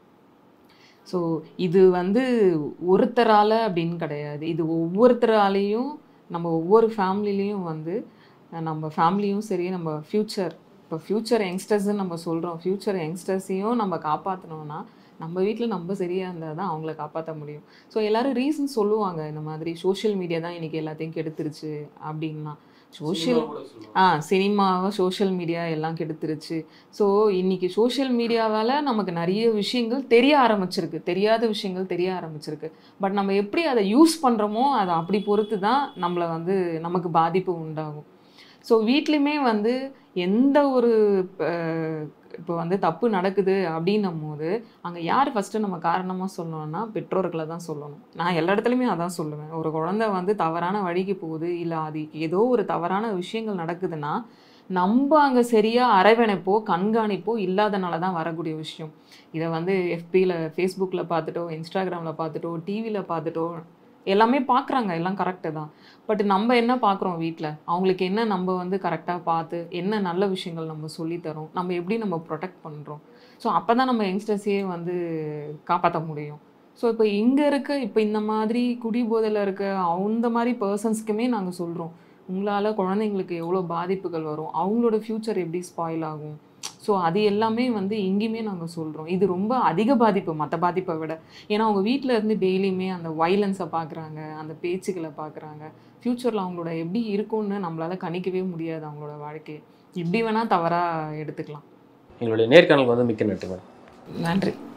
ஸோ இது வந்து ஒருத்தரால் அப்படின்னு கிடையாது, இது ஒவ்வொருத்தராலேயும் நம்ம ஒவ்வொரு ஃபேமிலிலையும் வந்து நம்ம ஃபேமிலியும் சரி, நம்ம ஃப்யூச்சர் இப்போ ஃப்யூச்சர் யங்ஸ்டர்ஸ்ன்னு நம்ம சொல்கிறோம், ஃப்யூச்சர் யங்ஸ்டர்ஸையும் நம்ம காப்பாற்றணுன்னா நம்ம வீட்டில் நம்ம சரியாக இருந்தால் தான் அவங்கள காப்பாற்ற முடியும். ஸோ எல்லோரும் ரீசன் சொல்லுவாங்க, இந்த மாதிரி சோஷியல் மீடியா தான் இன்றைக்கி எல்லாத்தையும் கெடுத்துருச்சு அப்படின்னா. சோஷியல் ஆ சினிமாவை சோஷியல் மீடியா எல்லாம் கெடுத்துருச்சு. ஸோ இன்றைக்கி சோஷியல் மீடியாவால் நமக்கு நிறைய விஷயங்கள் தெரிய ஆரம்பிச்சிருக்கு, தெரியாத விஷயங்கள் தெரிய ஆரம்பிச்சிருக்கு. பட் நம்ம எப்படி அதை யூஸ் பண்ணுறோமோ அதை அப்படி பொறுத்து தான் நம்மளை வந்து நமக்கு பாதிப்பு உண்டாகும். ஸோ வீட்லேயுமே வந்து எந்த ஒரு இப்போ வந்து தப்பு நடக்குது அப்படின்னும் போது அங்கே யார் ஃபஸ்ட்டு நம்ம காரணமாக சொல்லணும்னா பெற்றோர்களை தான் சொல்லணும். நான் எல்லா இடத்துலையுமே அதான் சொல்லுவேன். ஒரு குழந்தை வந்து தவறான வழிக்கு போகுது, இல்லை அது ஏதோ ஒரு தவறான விஷயங்கள் நடக்குதுன்னா நம்ம அங்கே சரியாக அரவணைப்போ கண்காணிப்போ இல்லாதனால தான் வரக்கூடிய விஷயம். இதை வந்து எஃபியில் ஃபேஸ்புக்கில் பார்த்துட்டோ, இன்ஸ்டாகிராமில் பார்த்துட்டோ, டிவியில் பார்த்துட்டோ எல்லாமே பார்க்குறாங்க, எல்லாம் கரெக்டு தான். பட் நம்ம என்ன பார்க்குறோம் வீட்டில், அவங்களுக்கு என்ன நம்ம வந்து கரெக்டாக பார்த்து என்ன நல்ல விஷயங்கள் நம்ம சொல்லித்தரோம், நம்ம எப்படி நம்ம ப்ரொடெக்ட் பண்ணுறோம். ஸோ அப்போ தான் நம்ம யங்ஸ்டர்ஸையே வந்து காப்பாற்ற முடியும். ஸோ இப்போ இங்கே இருக்க இப்போ இந்த மாதிரி குடிபோதையில் இருக்க அந்த மாதிரி பர்சன்ஸ்க்குமே நாங்கள் சொல்கிறோம், உங்களால் குழந்தைங்களுக்கு எவ்வளோ பாதிப்புகள் வரும், அவங்களோட ஃப்யூச்சர் எப்படி ஸ்பாயில் ஆகும். ஸோ அது எல்லாமே வந்து இங்கேயுமே நாங்கள் சொல்கிறோம். இது ரொம்ப அதிக பாதிப்பு மற்ற பாதிப்பை விட. ஏன்னா அவங்க வீட்டில் இருந்து டெய்லியுமே அந்த வைலன்ஸை பார்க்குறாங்க, அந்த பேச்சுக்களை பார்க்குறாங்க. ஃப்யூச்சரில் அவங்களோட எப்படி இருக்கும்னு நம்மளால் கணிக்கவே முடியாது. அவங்களோட வாழ்க்கையை இப்படி வேணால் தவறாக எடுத்துக்கலாம். எங்களுடைய நேர்காணலுக்கு வந்து மிக்க நன்றி மேடம். நன்றி.